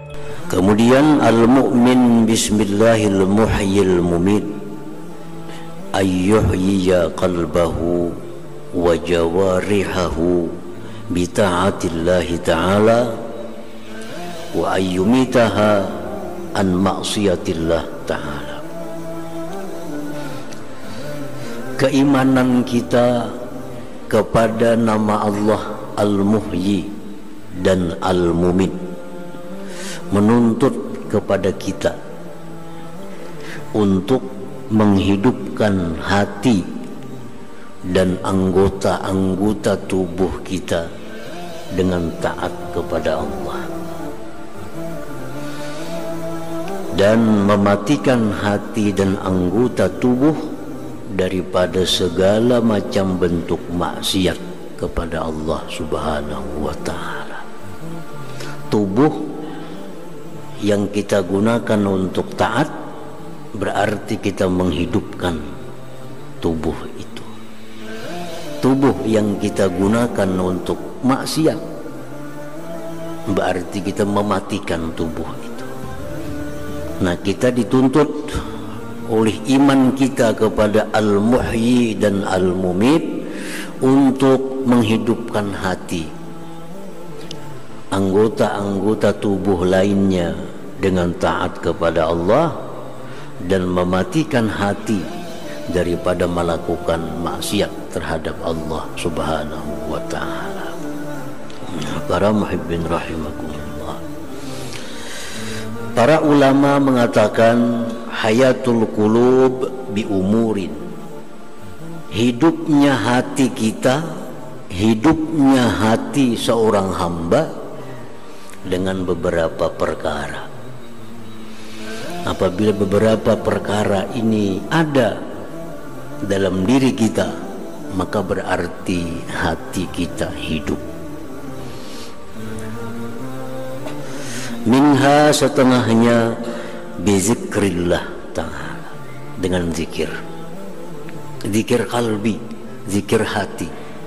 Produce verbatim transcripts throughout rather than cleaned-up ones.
Kemudian al-mu'min bismillahil muhyil mumit ayyuhyiya qalbahu wa jawarihahu bi ta'atillahi ta'ala wa ayyumitaha an ma'siyatillah ta'ala. Keimanan kita kepada nama Allah Al-Muhyi dan Al-Mumit menuntut kepada kita untuk menghidupkan hati dan anggota-anggota tubuh kita dengan taat kepada Allah, dan mematikan hati dan anggota tubuh daripada segala macam bentuk maksiat kepada Allah Subhanahu wa ta'ala. Tubuh yang kita gunakan untuk taat berarti kita menghidupkan tubuh itu. Tubuh yang kita gunakan untuk maksiat berarti kita mematikan tubuh itu. Nah, kita dituntut oleh iman kita kepada Al-Muhyi dan Al-Mumit untuk menghidupkan hati, anggota-anggota tubuh lainnya dengan taat kepada Allah, dan mematikan hati daripada melakukan maksiat terhadap Allah Subhanahu wa ta'ala. Para muhibbin rahimakumullah, para ulama mengatakan hayatul qulub bi umurin, hidupnya hati kita, hidupnya hati seorang hamba dengan beberapa perkara. Apabila beberapa perkara ini ada dalam diri kita, maka berarti hati kita hidup. Minha, setengahnya bizikrillah ta'ala, dengan zikir, zikir kalbi, zikir hati,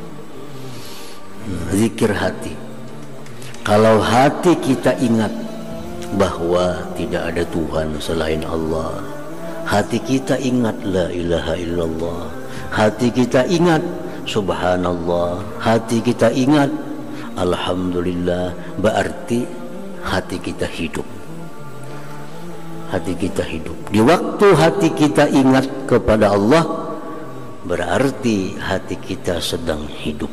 zikir hati. Kalau hati kita ingat bahwa tidak ada Tuhan selain Allah, hati kita ingat la ilaha illallah, hati kita ingat subhanallah, hati kita ingat alhamdulillah, berarti hati kita hidup. Hati kita hidup. Di waktu hati kita ingat kepada Allah, berarti hati kita sedang hidup.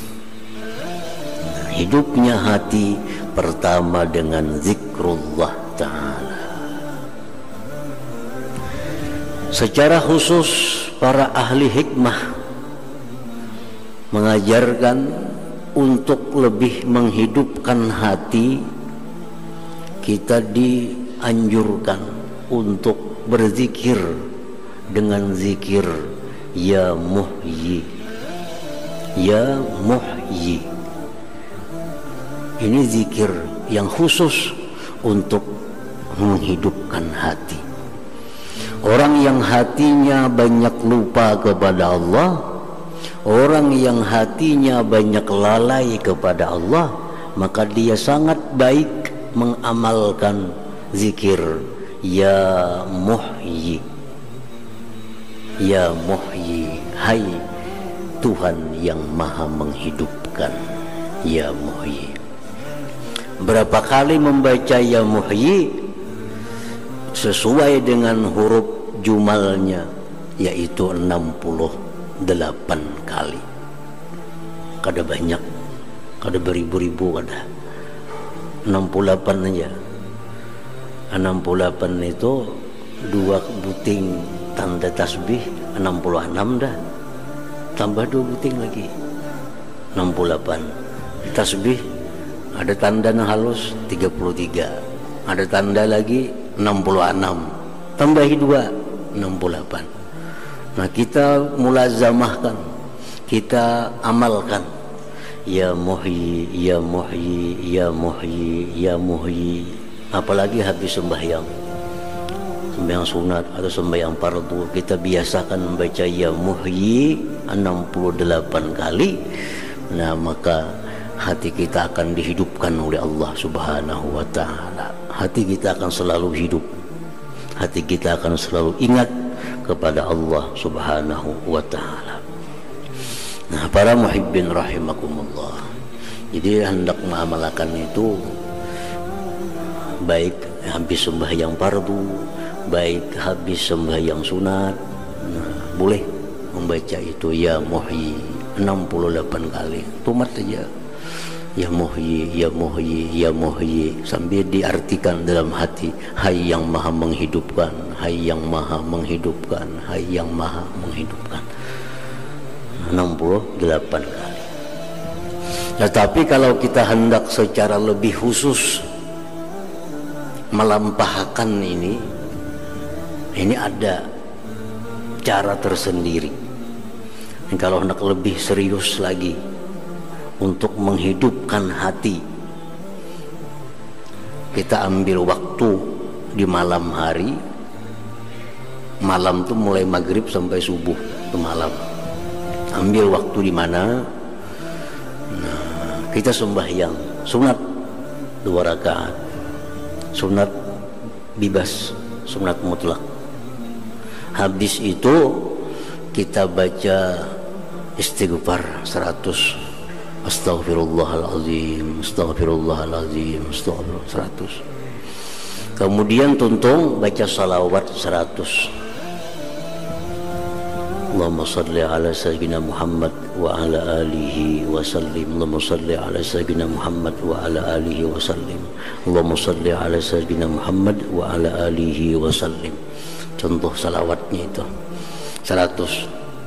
Nah, hidupnya hati pertama dengan zikrullah ta'ala. Secara khusus para ahli hikmah mengajarkan untuk lebih menghidupkan hati, kita dianjurkan untuk berzikir dengan zikir ya muhyi, ya muhyi. Ini zikir yang khusus untuk menghidupkan hati. Orang yang hatinya banyak lupa kepada Allah, orang yang hatinya banyak lalai kepada Allah, maka dia sangat baik mengamalkan zikir ya muhyi, ya muhyi, hai Tuhan yang maha menghidupkan, ya muhyi. Berapa kali membaca ya muhyi sesuai dengan huruf jumalnya, yaitu enam puluh delapan kali. Kada banyak, kada beribu-ribu, kada enam puluh delapan aja. enam puluh delapan itu dua buting tanda tasbih, enam puluh enam dah, tambah dua buting lagi, enam puluh delapan. Tasbih ada tanda yang halus tiga puluh tiga, ada tanda lagi enam puluh enam, tambahi dua, enam puluh delapan. Nah, kita mulazamahkan, kita amalkan ya muhyi, ya muhyi, ya muhyi, ya muhyi. Apalagi habis sembahyang, sembahyang sunat atau sembahyang fardu, kita biasakan membaca ya muhyi enam puluh delapan kali. Nah, maka hati kita akan dihidupkan oleh Allah Subhanahu wa ta'ala. Hati kita akan selalu hidup, hati kita akan selalu ingat kepada Allah Subhanahu wa ta'ala. Nah, para muhibbin rahimakumullah, jadi hendak mengamalkan itu baik habis sembahyang fardu, baik habis sembahyang sunat, nah, boleh membaca itu ya muhyi enam puluh delapan kali, tumat saja ya muhyi ya muhyi ya muhyi, sambil diartikan dalam hati, hai yang maha menghidupkan, hai yang maha menghidupkan, hai yang maha menghidupkan, enam puluh delapan kali. Tetapi kalau kita hendak secara lebih khusus melampahkan ini, ini ada cara tersendiri. Dan kalau hendak lebih serius lagi untuk menghidupkan hati, kita ambil waktu di malam hari. Malam tuh mulai maghrib sampai subuh itu malam. Ambil waktu di mana, nah, kita sembahyang sunat dua rakaat, sunat bebas, sunat mutlak. Habis itu kita baca istighfar seratus, astaghfirullahalazim, astaghfirullahalazim, astaghfirullah seratus. Kemudian tuntung baca salawat seratus. Allahumma salli ala sayyidina Muhammad wa ala alihi wa sallim. Allahumma salli ala sayyidina Muhammad wa ala alihi wa sallim. Allahumma salli ala sayyidina Muhammad wa ala alihi wa sallim. Contoh salawatnya itu seratus.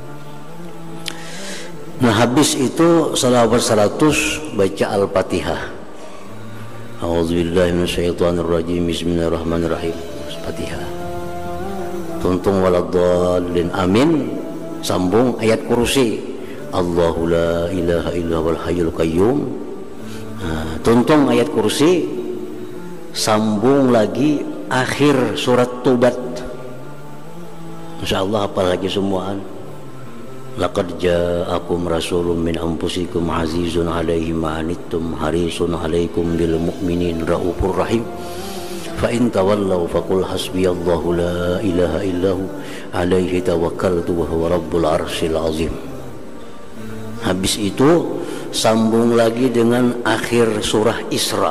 Nah, habis itu salawat seratus baca Al-Fatihah. A'udzubillahi minasyaitonirrajim. Bismillahirrahmanirrahim. Al-Fatihah. Tuntung waladdallin, amin. Sambung ayat kursi, Allahu la ilaha illa wal hayyul qayyum. Nah, tuntung ayat kursi, sambung lagi akhir surat Tobat. Insyaallah apalagi semuaan. Laqad ja'akum rasulun min anfusikum azizun 'alaihi ma anittum harisun 'alaikum bil mu'minin raufur rahim. Fa in tawallaw faqul hasbiyallahu la ilaha illahu alaihi tawakkaltu wa huwa rabbul arsyil azim. Habis itu sambung lagi dengan akhir surah Isra.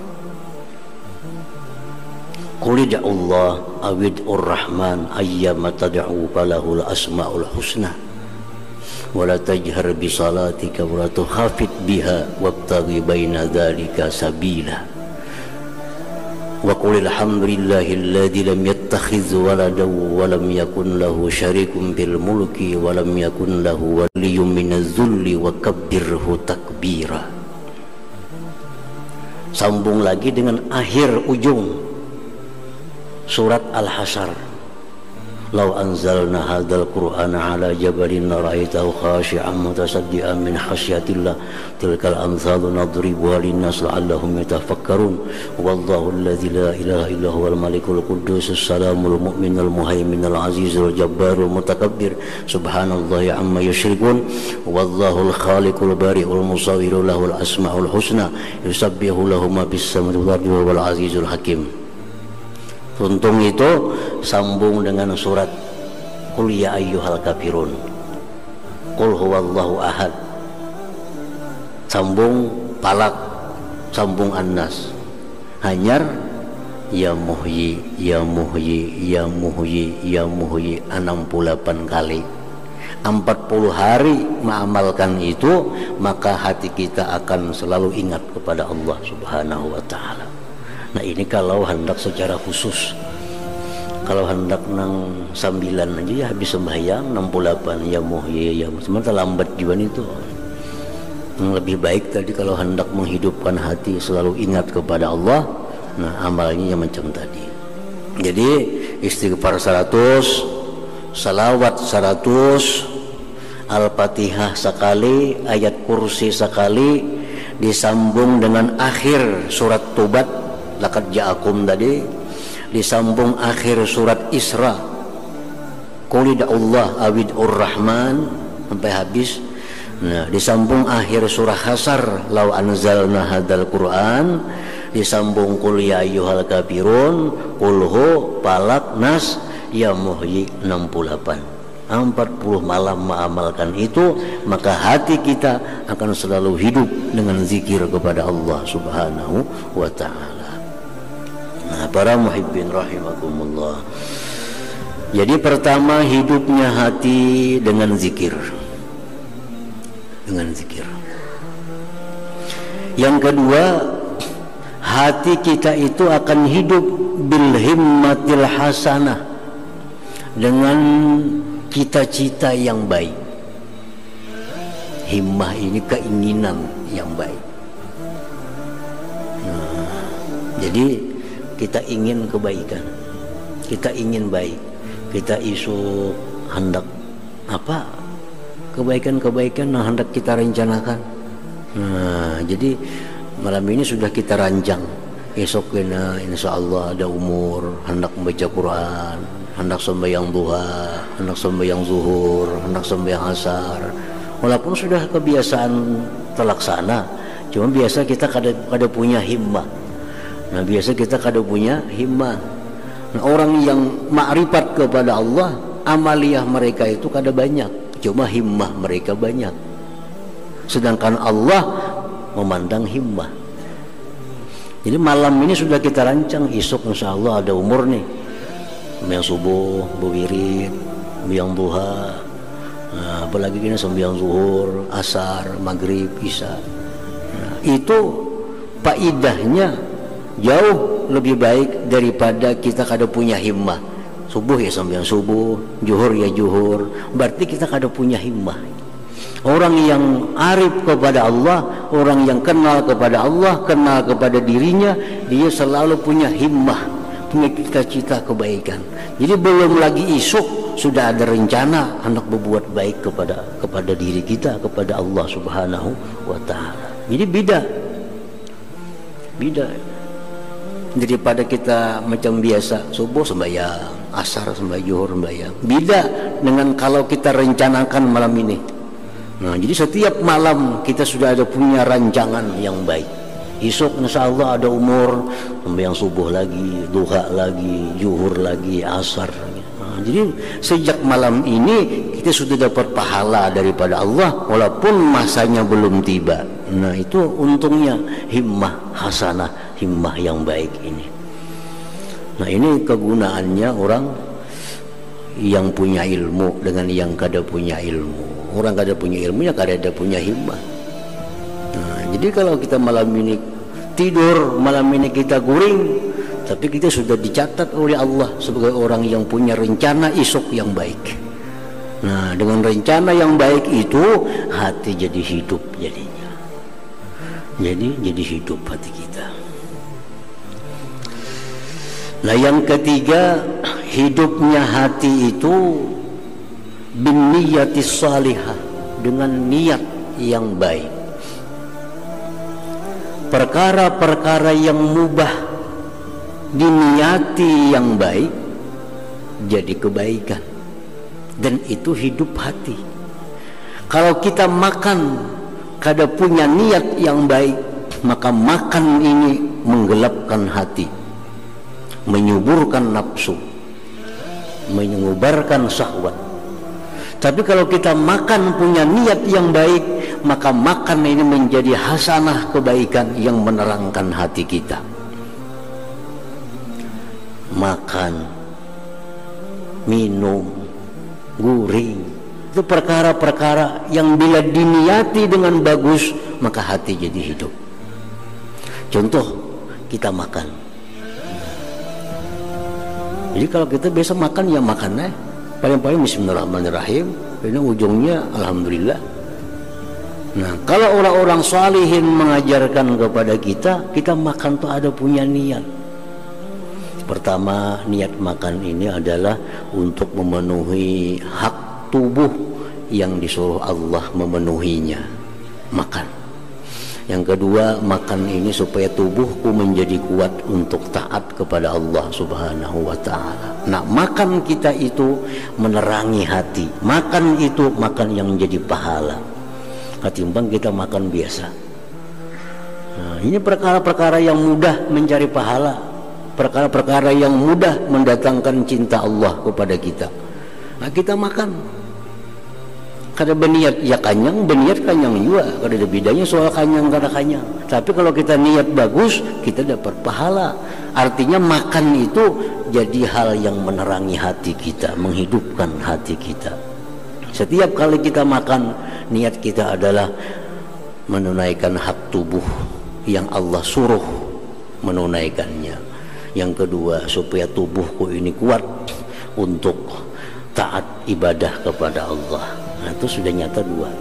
Qul Allah awid'ur rahman ayyama tad'u falahul asmaul husna wa la tajhar bi salatika wa la tukhafit biha wabtaghi baina dzalika sabila. Wa qul alhamdulillahilladzi lam yattakhidz waladan wa lam yakun lahu syarikun fil mulki wa lam yakun lahu waliyyun minadz zulli wa kabbirhu takbira. Sambung lagi dengan akhir ujung surat Al-Hasyr. Lau anzalna hadzal qur'ana ala jabalin ra'aitahu khashi'an mutasaddian min khasyatillah tilkal amsalu nadribuha linnas la'allahum yatafakkarun. Wallahu alladzi la ilaha illa huwal malikul quddus salamul mu'minul muhaiminul azizul jabbarul mutakabbir subhanallahi amma yusyrikun. Wallahul khaliqul bari'ul musawwirul lahul asmaul husna yusabbihu lahu ma bis samawati wal ardi wal azizul hakim. Tuntung itu sambung dengan surat Qul ya ayyuhal kafirun, Qul huwallahu ahad. Sambung Falak, sambung An-Nas. Hanyar ya muhyi ya muhyi ya muhyi ya muhyi enam puluh delapan kali. empat puluh hari mengamalkan itu, maka hati kita akan selalu ingat kepada Allah Subhanahu wa ta'ala. Nah, ini kalau hendak secara khusus. Kalau hendak nang sambilan aja ya habis sembahyang enam puluh delapan ya muhyi ya muhyi, sementara lambat juga itu. Yang lebih baik tadi kalau hendak menghidupkan hati selalu ingat kepada Allah. Nah, amalnya yang macam tadi. Jadi istighfar seratus, salawat seratus, Al-Fatihah sekali, ayat kursi sekali, disambung dengan akhir surat Tobat laqad ja'akum tadi, disambung akhir surat Isra Qul Allah awid'ur rahman sampai habis. Nah, disambung akhir surah Hasr, lau anzalna hadzal Qur'an, disambung qul ya ayyuhal kafirun, qul hu, Falaq, Nas, ya Muhyi enam puluh delapan. empat puluh malam mengamalkan itu, maka hati kita akan selalu hidup dengan zikir kepada Allah Subhanahu wa ta'ala. Nah, para muhibbin rahimakumullah, jadi pertama hidupnya hati dengan zikir, dengan zikir. Yang kedua, hati kita itu akan hidup bil himmatil hasanah, dengan cita-cita yang baik. Himmah ini keinginan yang baik. Nah, jadi kita ingin kebaikan, kita ingin baik, kita isu hendak apa kebaikan-kebaikan yang hendak kita rencanakan. Nah, jadi malam ini sudah kita rancang, esok kena insya Allah ada umur, hendak membaca Quran, hendak sembahyang duha, hendak sembahyang zuhur, hendak sembahyang asar. Walaupun sudah kebiasaan terlaksana, cuma biasa kita kada, kada punya himmah. Nah, biasa kita kada punya himmah. Nah, orang yang makrifat kepada Allah, amaliyah mereka itu kada banyak, cuma himmah mereka banyak. Sedangkan Allah memandang himmah. Jadi malam ini sudah kita rancang, esok insya Allah ada umur nih, sembahyang subuh, berwirid, sembahyang duha, nah, apalagi kini sembahyang zuhur, asar, maghrib, isya. Nah, itu faidahnya jauh lebih baik daripada kita kada punya himmah. Subuh ya sembahyang subuh, zuhur ya zuhur, berarti kita kada punya himmah. Orang yang arif kepada Allah, orang yang kenal kepada Allah, kenal kepada dirinya, dia selalu punya himmah, punya cita-cita kebaikan. Jadi belum lagi isuk sudah ada rencana hendak berbuat baik kepada kepada diri kita, kepada Allah Subhanahu wa ta'ala. Jadi beda, beda daripada kita macam biasa subuh sembahyang, asar sembahyang, zuhur sembahyang. Beda dengan kalau kita rencanakan malam ini. Nah, jadi setiap malam kita sudah ada punya rancangan yang baik. Esok insya Allah ada umur, sembahyang subuh lagi, duha lagi, zuhur lagi, asar lagi. Nah, jadi sejak malam ini kita sudah dapat pahala daripada Allah walaupun masanya belum tiba. Nah, itu untungnya himmah hasanah, himmah yang baik ini. Nah, ini kegunaannya orang yang punya ilmu dengan yang kada punya ilmu. Orang kada punya ilmunya kada ada punya himmah. Nah, jadi kalau kita malam ini tidur, malam ini kita guring, tapi kita sudah dicatat oleh Allah sebagai orang yang punya rencana esok yang baik. Nah, dengan rencana yang baik itu hati jadi hidup jadinya. Jadi jadi hidup hati kita. Nah, yang ketiga, hidupnya hati itu bin niyatis salihah, dengan niat yang baik. Perkara-perkara yang mubah diniati yang baik jadi kebaikan, dan itu hidup hati. Kalau kita makan kada punya niat yang baik, maka makan ini menggelapkan hati, menyuburkan nafsu, mengubarkan syahwat. Tapi kalau kita makan punya niat yang baik, maka makan ini menjadi hasanah kebaikan yang menerangkan hati kita. Makan, minum, guring, itu perkara-perkara yang bila diniati dengan bagus, maka hati jadi hidup. Contoh, kita makan. Jadi kalau kita biasa makan, ya makan eh. paling-paling bismillahirrahmanirrahim, ini ujungnya alhamdulillah. Nah, kalau orang-orang salihin mengajarkan kepada kita, kita makan tuh ada punya niat. Pertama, niat makan ini adalah untuk memenuhi hak tubuh yang disuruh Allah memenuhinya, makan. Yang kedua, makan ini supaya tubuhku menjadi kuat untuk taat kepada Allah Subhanahu wa ta'ala. Nah, makan kita itu menerangi hati. Makan itu makan yang menjadi pahala. ketimbang kita makan biasa. Nah, ini perkara-perkara yang mudah mencari pahala, perkara-perkara yang mudah mendatangkan cinta Allah kepada kita. Nah, kita makan kada berniat ya kanyang, berniat kanyang juga, kada ada bedanya soal kanyang kada kanyang. Tapi kalau kita niat bagus, kita dapat pahala. Artinya makan itu jadi hal yang menerangi hati kita, menghidupkan hati kita. Setiap kali kita makan, niat kita adalah menunaikan hak tubuh yang Allah suruh menunaikannya. Yang kedua, supaya tubuhku ini kuat untuk taat ibadah kepada Allah. Nah, itu sudah nyata dua.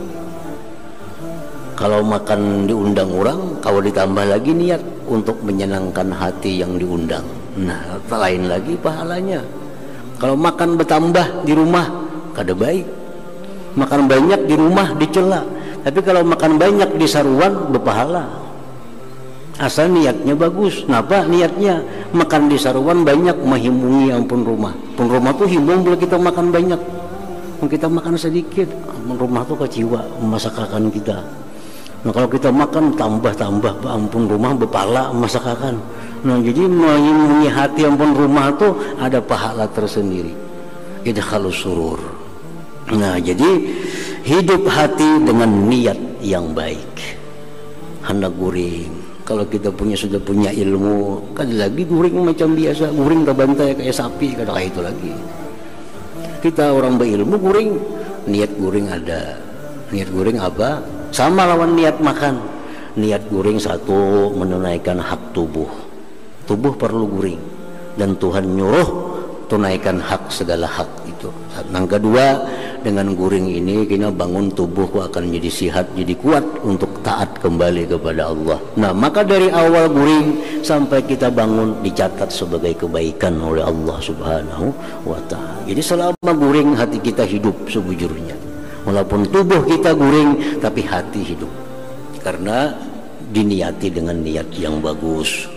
Kalau makan diundang orang, kalau ditambah lagi niat untuk menyenangkan hati yang diundang, nah lain lagi pahalanya. Kalau makan bertambah di rumah, kada baik. Makan banyak di rumah dicela. Tapi kalau makan banyak di saruan, berpahala. Asal niatnya bagus. Kenapa niatnya? Makan di saruan banyak menghimungi ampun rumah. Pun rumah tuh himbung bila kita makan banyak. Kita makan sedikit, rumah tuh kecewa masakan kita. Nah, kalau kita makan tambah-tambah, ampun rumah berpala masakan. Nah, jadi mengimungi hati ampun rumah tuh ada pahala tersendiri. Idkhalus surur. Nah, jadi hidup hati dengan niat yang baik. Hendak guring. Kalau kita punya sudah punya ilmu, kan lagi guring macam biasa, guring ke bantai kayak sapi, kada kayak itu lagi. Kita orang berilmu guring, niat guring ada. Niat guring apa? Sama lawan niat makan. Niat guring satu, menunaikan hak tubuh. Tubuh perlu guring, dan Tuhan nyuruh tunaikan hak segala hak itu. Yang kedua, dengan guring ini kita bangun tubuhku akan jadi sehat, jadi kuat untuk taat kembali kepada Allah. Nah, maka dari awal guring sampai kita bangun dicatat sebagai kebaikan oleh Allah Subhanahu wa ta'ala. Jadi selama guring hati kita hidup sebujurnya. Walaupun tubuh kita guring tapi hati hidup. Karena diniati dengan niat yang bagus.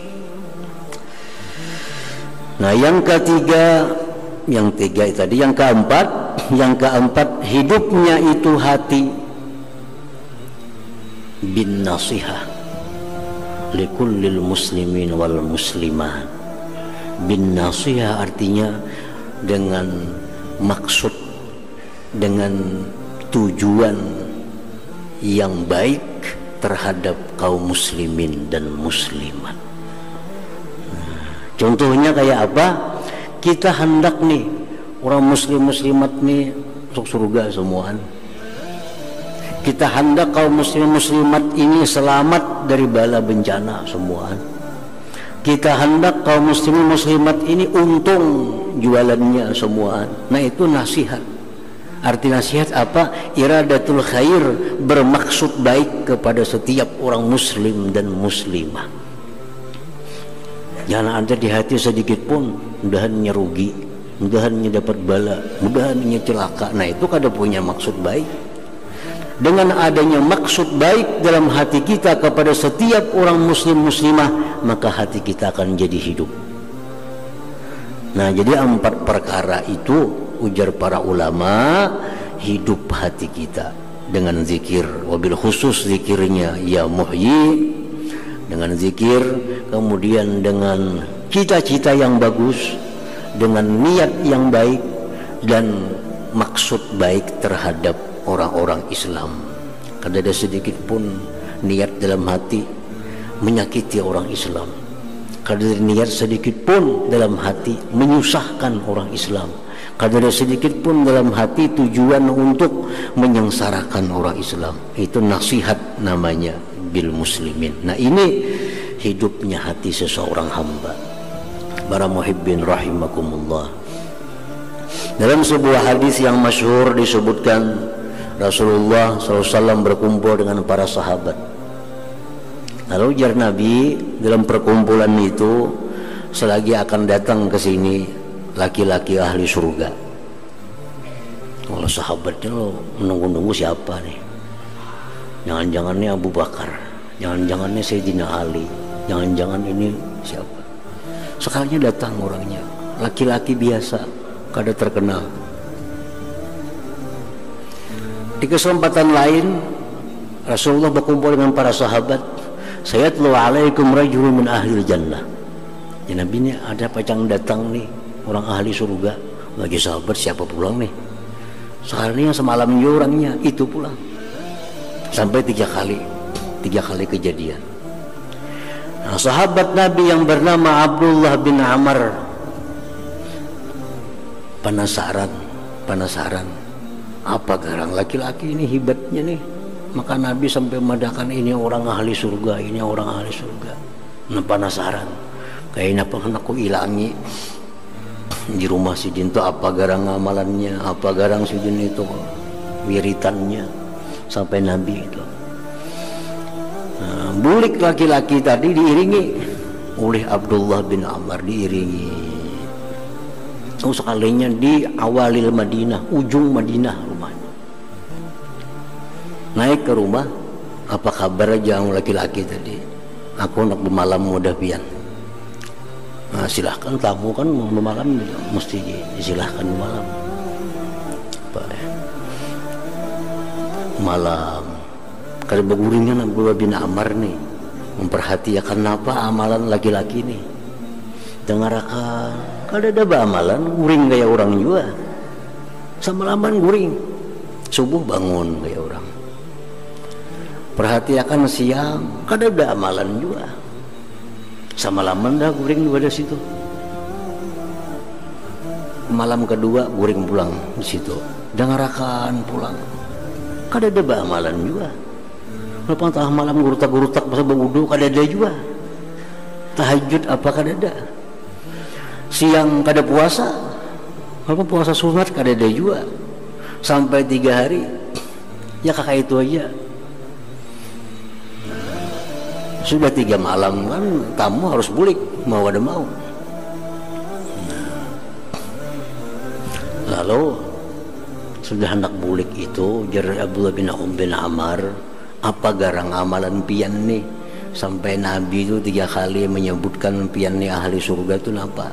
Nah, yang ketiga, yang tiga tadi, yang keempat, yang keempat hidupnya itu hati bin nasihah likullil muslimin wal muslimat. Bin nasihah artinya dengan maksud, dengan tujuan yang baik terhadap kaum muslimin dan muslimat. Contohnya kayak apa? Kita hendak nih orang muslim muslimat nih masuk surga semuaan. Kita hendak kaum muslim muslimat ini selamat dari bala bencana semuaan. Kita hendak kaum muslim muslimat ini untung jualannya semuaan. Nah, itu nasihat. Arti nasihat apa? Iradatul khair, bermaksud baik kepada setiap orang muslim dan muslimah. Jangan ada di hati sedikit pun mudahannya rugi, mudahannya dapat bala, mudahannya celaka. Nah, itu kada punya maksud baik. Dengan adanya maksud baik dalam hati kita kepada setiap orang muslim muslimah, maka hati kita akan jadi hidup. Nah, jadi empat perkara itu ujar para ulama hidup hati kita dengan zikir, wabil khusus zikirnya ya muhyi, dengan zikir, kemudian dengan cita-cita yang bagus, dengan niat yang baik, dan maksud baik terhadap orang-orang Islam. Kada ada sedikit pun niat dalam hati menyakiti orang Islam. Kada ada niat sedikit pun dalam hati menyusahkan orang Islam. Kada ada sedikit pun dalam hati tujuan untuk menyengsarakan orang Islam. Itu nasihat namanya bil muslimin. Nah, ini hidupnya hati seseorang hamba. Para muhibbin rahimakumullah. Dalam sebuah hadis yang masyhur disebutkan Rasulullah shallallahu alaihi wasallam berkumpul dengan para sahabat. Lalu ujar Nabi dalam perkumpulan itu, selagi akan datang ke sini laki-laki ahli surga. Kalau sahabatnya lo menunggu-nunggu siapa nih? Jangan-jangan ini Abu Bakar, jangan-jangan ini Sayyidina Ali, jangan-jangan ini siapa? Sekalinya datang orangnya, laki-laki biasa, kada terkenal. Di kesempatan lain Rasulullah berkumpul dengan para sahabat, sayatlu alaikum rajulun min ahlil jannah. Ya Nabi, ini ada pacang datang nih orang ahli surga. Lagi sahabat, siapa pulang nih? Soalnya semalam orangnya itu pulang. Sampai tiga kali, tiga kali kejadian. Nah, sahabat Nabi yang bernama Abdullah bin Amr penasaran, penasaran apa garang laki-laki ini hebatnya nih. Maka Nabi sampai memadakan ini orang ahli surga, ini orang ahli surga. Nah, penasaran, kayaknya apa kan aku ilangi di rumah si Din itu apa garang amalannya, apa garang si Din itu wiritannya sampai Nabi itu. Nah, bulik laki-laki tadi diiringi oleh Abdullah bin Amr, diiringi. Oh, sekalinya di awalil Madinah, ujung Madinah rumahnya. Naik ke rumah, apa kabar aja laki-laki tadi? Aku nak bermalam mudah pian. Nah, silahkan tamu kan mau malam mesti disilahkan malam. Apa ya? Malam. Kada beguringnya Abdullah bin Amr nih memperhatikan apa amalan laki-laki nih. Dengarkan, kada ada amalan guring gaya orang juga. Semalaman guring. Subuh bangun gaya orang. Perhatikan siang, kada ada amalan juga. Semalaman dah guring juga di situ. Malam kedua guring pulang di situ. Dengarkan pulang. Kada ada amalan juga. Lepas tengah malam gurutak-gurutak masa berwudu kada ada juga. Tahajud apa kada ada. Siang kada puasa. Apa puasa sunat kada ada juga. Sampai tiga hari. Ya kakak itu aja. Sudah tiga malam kan tamu harus bulik mau ada mau. Lalu sudah hendak bulik itu jar Abdullah bin Um bin Amr, apa garang amalan pian nih sampai Nabi itu tiga kali menyebutkan pian nih ahli surga itu napa?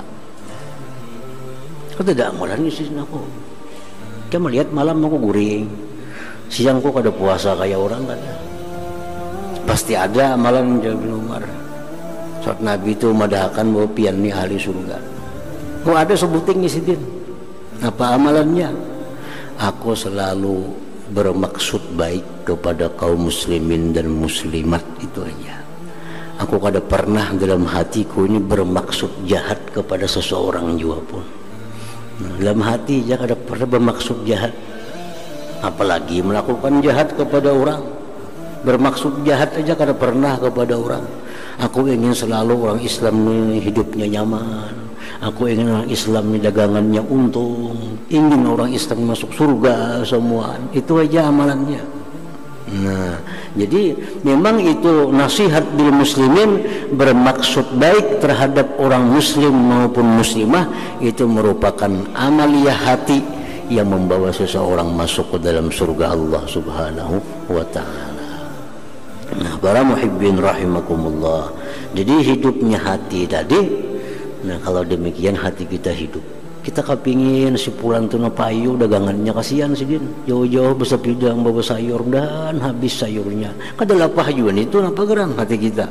Kau tidak amalan ini sih aku. Dia melihat malam aku guring, siang kok ada puasa kayak orang kan? Pasti ada amalan Jabir Umar. Saat Nabi itu madahkan bahwa pian nih ahli surga. Oh ada sebuting isitin. Apa amalannya? Aku selalu bermaksud baik kepada kaum muslimin dan muslimat, itu aja. Aku kada pernah dalam hatiku ini bermaksud jahat kepada seseorang juga pun. Nah, dalam hati aja kada pernah bermaksud jahat. Apalagi melakukan jahat kepada orang. Bermaksud jahat aja kada pernah kepada orang. Aku ingin selalu orang Islam ini hidupnya nyaman. Aku ingin orang Islam ini dagangannya untung. Ingin orang Islam masuk surga semua. Itu aja amalannya. Nah, jadi memang itu nasihat bil muslimin, bermaksud baik terhadap orang muslim maupun muslimah, itu merupakan amaliyah hati yang membawa seseorang masuk ke dalam surga Allah Subhanahu wa ta'ala. Nah, para muhibbin rahimakumullah. Jadi hidupnya hati tadi. Nah, kalau demikian hati kita hidup. Kita kepingin si pulang tu na payu dagangannya, kasihan sih din. Jauh-jauh besar pidang bawa sayur dan habis sayurnya. Kadalah pahyuan itu napa geram hati kita.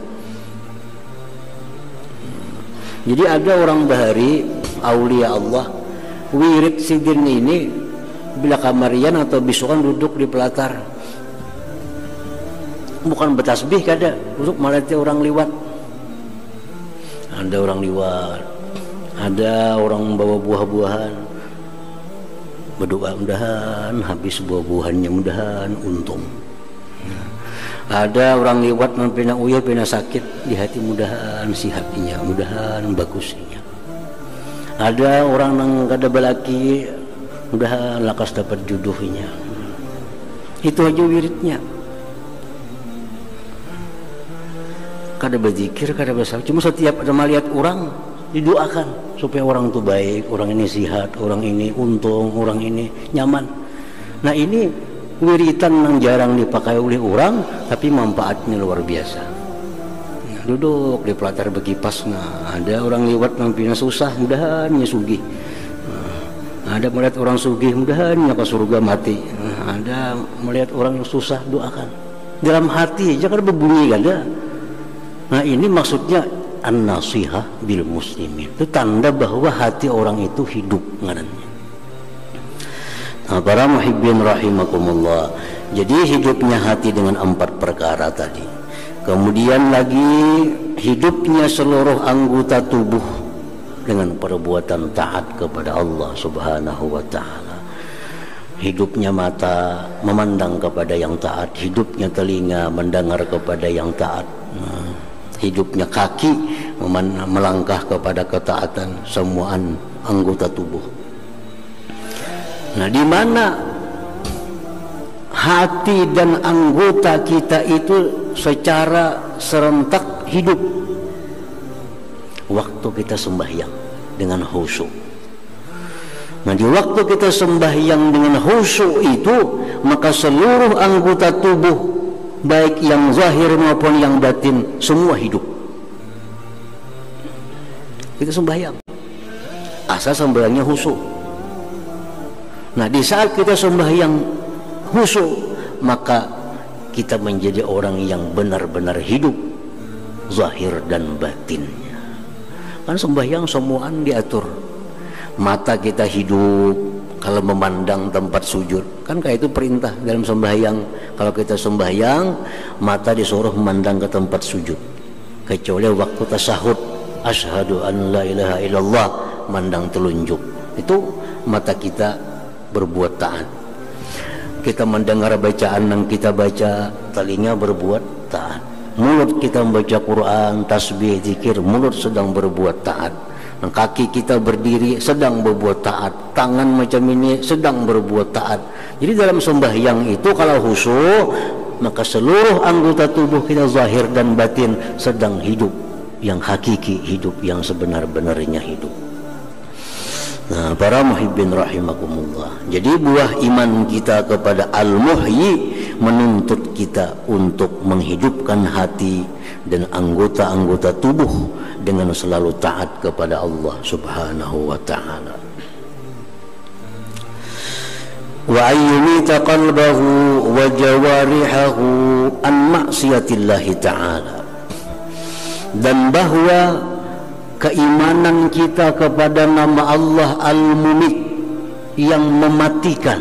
Jadi ada orang bahari aulia Allah wirid sidin ini bila kamarian atau bisukan duduk di pelatar. Bukan bertasbih kada, untuk melihat orang liwat. Ada orang liwat, ada orang bawa buah-buahan, berdoa mudahan habis buah-buahannya, mudahan untung. Ada orang liwat pina uyah pina sakit di hati, mudahan sihatnya, mudahan bagusnya. Ada orang nang kada balaki, mudahan lakas dapat jodohnya. Itu aja wiridnya. Kada berzikir, kada bersalat, cuma setiap ada melihat orang didoakan supaya orang itu baik, orang ini sehat, orang ini untung, orang ini nyaman. Nah ini wiritan yang jarang dipakai oleh orang, tapi manfaatnya luar biasa. Nah, duduk di pelatar bekipas, nah ada orang lewat nampaknya susah, mudahannya sugih. Nah, ada melihat orang sugih, mudahannya ke surga mati. Nah, ada melihat orang yang susah, doakan. dalam hati aja kan berbunyi ada. Nah ini maksudnya an-nasihah bil muslimin, itu tanda bahwa hati orang itu hidup ngarannya. Nah, para muhibbin rahimakumullah, jadi hidupnya hati dengan empat perkara tadi. Kemudian lagi hidupnya seluruh anggota tubuh dengan perbuatan taat kepada Allah Subhanahu wa ta'ala. Hidupnya mata memandang kepada yang taat, hidupnya telinga mendengar kepada yang taat, nah, hidupnya kaki melangkah kepada ketaatan semua anggota tubuh. Nah, di mana hati dan anggota kita itu secara serentak hidup? Waktu kita sembahyang dengan khusyuk. Nah, di waktu kita sembahyang dengan khusyuk itu, maka seluruh anggota tubuh, baik yang zahir maupun yang batin, semua hidup. Kita sembahyang, asal sembahyangnya khusyuk. Nah, di saat kita sembahyang khusyuk, maka kita menjadi orang yang benar-benar hidup, zahir dan batinnya. Kan sembahyang semuaan diatur. Mata kita hidup kalau memandang tempat sujud, kan kayak itu perintah dalam sembahyang. Kalau kita sembahyang, mata disuruh memandang ke tempat sujud, kecuali waktu tasyahud, asyhadu an la ilaha illallah, mandang telunjuk, itu mata kita berbuat taat. Kita mendengar bacaan yang kita baca, telinga berbuat taat. Mulut kita membaca Quran, tasbih, zikir, mulut sedang berbuat taat. Kaki kita berdiri sedang berbuat taat, tangan macam ini sedang berbuat taat. Jadi dalam sembahyang itu kalau khusyuk, maka seluruh anggota tubuh kita zahir dan batin sedang hidup yang hakiki, hidup yang sebenar-benarnya hidup. Nah, para muhibbin rahimakumullah, jadi buah iman kita kepada Al-Muhyi menuntut kita untuk menghidupkan hati dan anggota-anggota tubuh dengan selalu taat kepada Allah Subhanahu wa ta'ala. Wa ayyumita qalbahu wa jawarihahu an ma'siyatillahi ta'ala, dan bahwa keimanan kita kepada nama Allah Al-Mumit yang mematikan,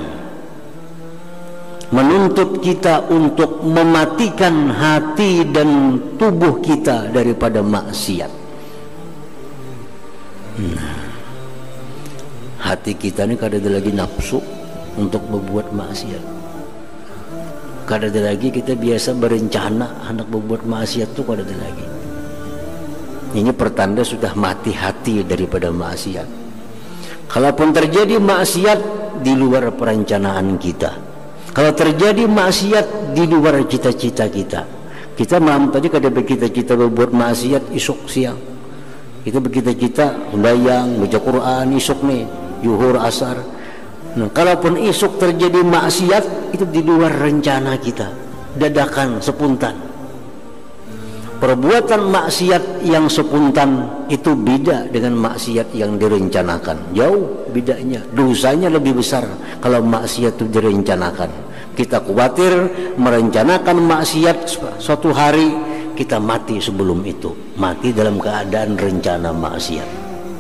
menuntut kita untuk mematikan hati dan tubuh kita daripada maksiat. Nah, hati kita ini kadang ada lagi nafsu untuk berbuat maksiat, kadang ada lagi kita biasa berencana hendak berbuat maksiat tuh kadang ada lagi. Ini pertanda sudah mati hati daripada maksiat. Kalaupun terjadi maksiat di luar perencanaan kita, kalau terjadi maksiat di luar cita-cita kita, kita malam tadi kada bercita-cita berbuat maksiat, isuk siang kita bercita-cita sembahyang, baca Quran, isuk nih yuhur asar. Nah, kalaupun isuk terjadi maksiat, itu di luar rencana kita, dadakan, spontan. Perbuatan maksiat yang spontan itu beda dengan maksiat yang direncanakan, jauh bedanya. Dosanya lebih besar kalau maksiat itu direncanakan. Kita khawatir merencanakan maksiat, suatu hari kita mati sebelum itu, mati dalam keadaan rencana maksiat.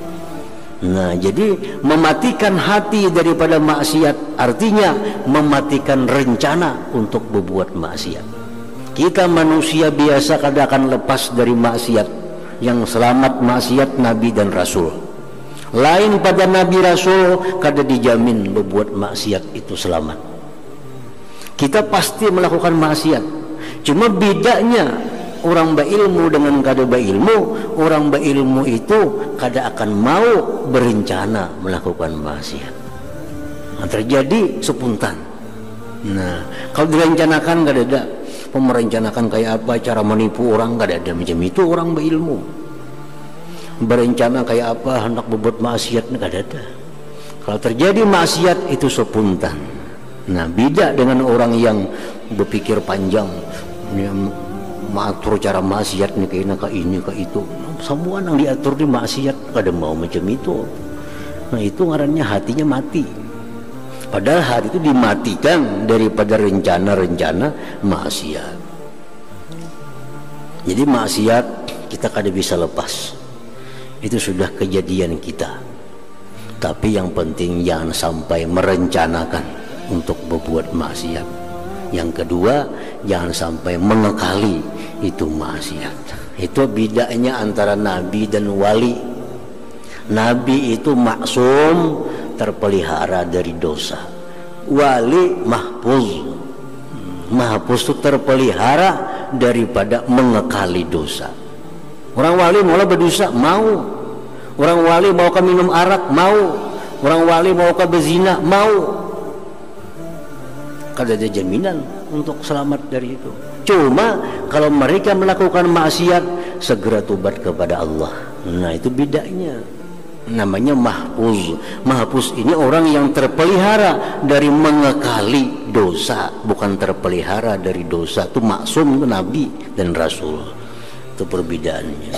Nah, jadi mematikan hati daripada maksiat artinya mematikan rencana untuk berbuat maksiat. Kita manusia biasa kadang akan lepas dari maksiat. Yang selamat maksiat Nabi dan Rasul. Lain pada Nabi Rasul, kada dijamin berbuat maksiat itu selamat. Kita pasti melakukan maksiat. Cuma bedanya orang berilmu dengan kada berilmu, orang berilmu itu kada akan mau berencana melakukan maksiat. Nah, terjadi spontan. Nah, kalau direncanakan kada ada. Merencanakan kayak apa cara menipu orang, kada ada macam itu orang berilmu. Berencana kayak apa hendak berbuat maksiat, kada ada. Kalau terjadi maksiat itu spontan. Nah, beda dengan orang yang berpikir panjang, yang mengatur cara maksiat nih kayak ke ini ke itu. Semua yang diatur di maksiat kada mau macam itu. Nah, itu ngarannya hatinya mati. Padahal hati itu dimatikan daripada rencana-rencana maksiat. Jadi maksiat kita kada bisa lepas, itu sudah kejadian kita. Tapi yang penting jangan sampai merencanakan untuk berbuat maksiat. Yang kedua, jangan sampai mengekali itu maksiat. Itu bedanya antara nabi dan wali. Nabi itu maksum, terpelihara dari dosa. Wali mahfuz. Mahfuz itu terpelihara daripada mengekali dosa. Orang wali mau berdosa, mau. Orang wali mau ke minum arak, mau. Orang wali mau ke berzina, mau. Kada ada jaminan untuk selamat dari itu. Cuma kalau mereka melakukan maksiat, segera tobat kepada Allah. Nah, itu bedanya. Namanya mahfuz. Mahfuz ini orang yang terpelihara dari mengekali dosa, bukan terpelihara dari dosa. Itu maksum, itu nabi dan rasul. Itu perbedaannya.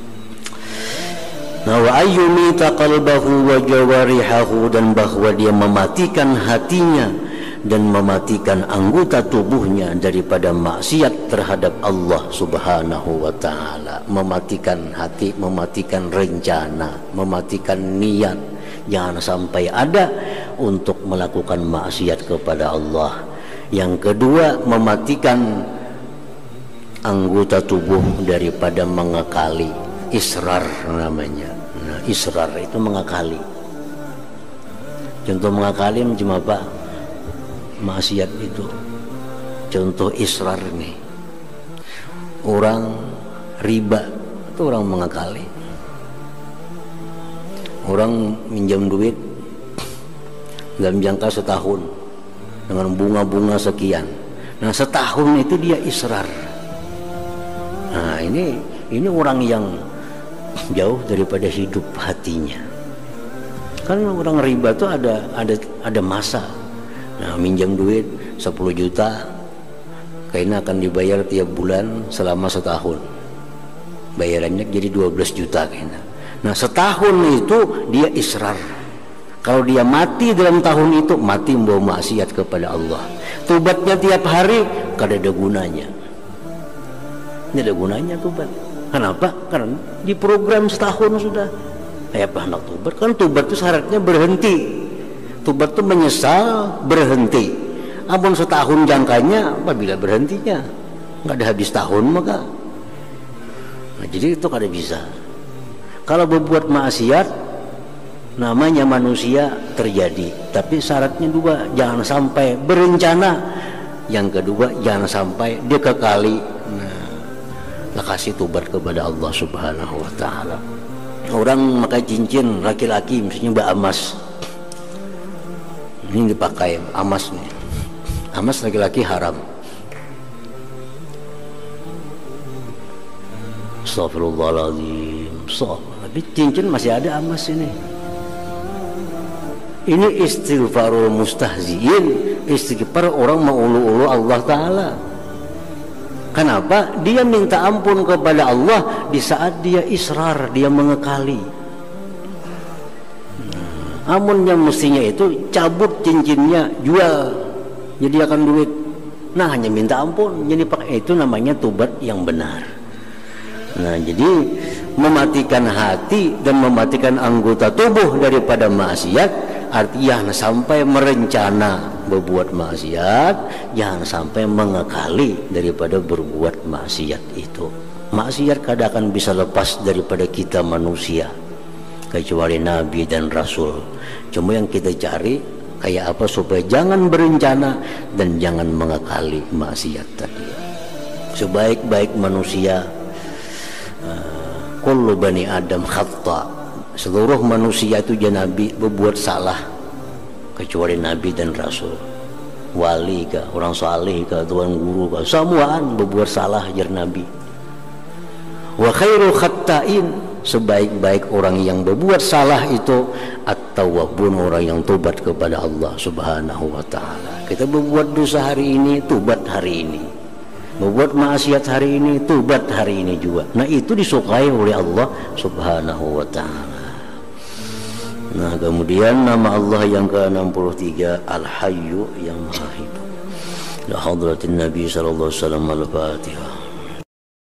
Nah, wa ayyumita qalbahu wa jawarihahu, dan bahwa dia mematikan hatinya dan mematikan anggota tubuhnya daripada maksiat terhadap Allah Subhanahu wa ta'ala. Mematikan hati, mematikan rencana, mematikan niat, jangan sampai ada untuk melakukan maksiat kepada Allah. Yang kedua, mematikan anggota tubuh daripada mengekali, israr namanya. Nah, israr itu mengekali. Contoh mengekali macam apa? Maksiat itu. Contoh israr nih, orang riba itu orang mengekali. Orang minjam duit dalam jangka setahun dengan bunga-bunga sekian. Nah, setahun itu dia israr. Nah, ini ini orang yang jauh daripada hidup hatinya. Kan orang riba itu ada ada ada masa. Nah, minjam duit sepuluh juta, kayaknya akan dibayar tiap bulan selama setahun. Bayarannya jadi dua belas juta kayaknya. Nah, setahun itu dia israr. Kalau dia mati dalam tahun itu, mati membawa maksiat kepada Allah. Tobatnya tiap hari kada ada gunanya. Tidak ada gunanya tobat. Kenapa? Karena di program setahun sudah. Kayak apa hendak tobat? Kan tobat itu syaratnya berhenti. Tobat itu menyesal, berhenti. Ampun setahun jangkanya, apabila berhentinya nggak ada habis tahun maka. Nah, jadi itu kada bisa. Kalau berbuat maksiat, namanya manusia terjadi. Tapi syaratnya dua, jangan sampai berencana. Yang kedua, jangan sampai dia kekali. Nah, lah kasih tobat kepada Allah Subhanahu wa ta'ala. Orang pakai cincin laki-laki, misalnya mbak emas. Ini dipakai emas nih. Emas laki-laki haram. Astagfirullahaladzim. So, tapi cincin masih ada emas ini. Ini istighfarul mustahziin, istighfar orang mengulu-ulu Allah Ta'ala. Kenapa? Dia minta ampun kepada Allah di saat dia israr, dia mengekali. Amun yang mestinya itu cabut cincinnya, jual, jadi akan duit. Nah, hanya minta ampun, jadi pakai itu namanya tobat yang benar. Nah, jadi mematikan hati dan mematikan anggota tubuh daripada maksiat, artinya sampai merencana berbuat maksiat, jangan sampai mengekali daripada berbuat maksiat itu. Maksiat kadang akan bisa lepas daripada kita manusia, kecuali Nabi dan Rasul. Cuma yang kita cari kayak apa supaya jangan berencana dan jangan mengekali maksiat tadi. Sebaik-baik manusia, kullu bani Adam khata, seluruh manusia itu Nabi berbuat salah, kecuali Nabi dan Rasul. Wali kah, orang saleh kah, tuan guru kah, semuaan berbuat salah jar Nabi. Wa khairul khatta'in, sebaik-baik orang yang berbuat salah itu at-tawwabun, orang yang tobat kepada Allah Subhanahu wa ta'ala. Kita berbuat dosa hari ini, tobat hari ini. Berbuat maksiat hari ini, tobat hari ini juga. Nah, itu disukai oleh Allah Subhanahu wa ta'ala. Nah, kemudian nama Allah yang ke enam puluh tiga, Al-Hayyu, yang Maha Hidup. La hadratin Nabi sallallahu alaihi wasallam. Al-Fatihah.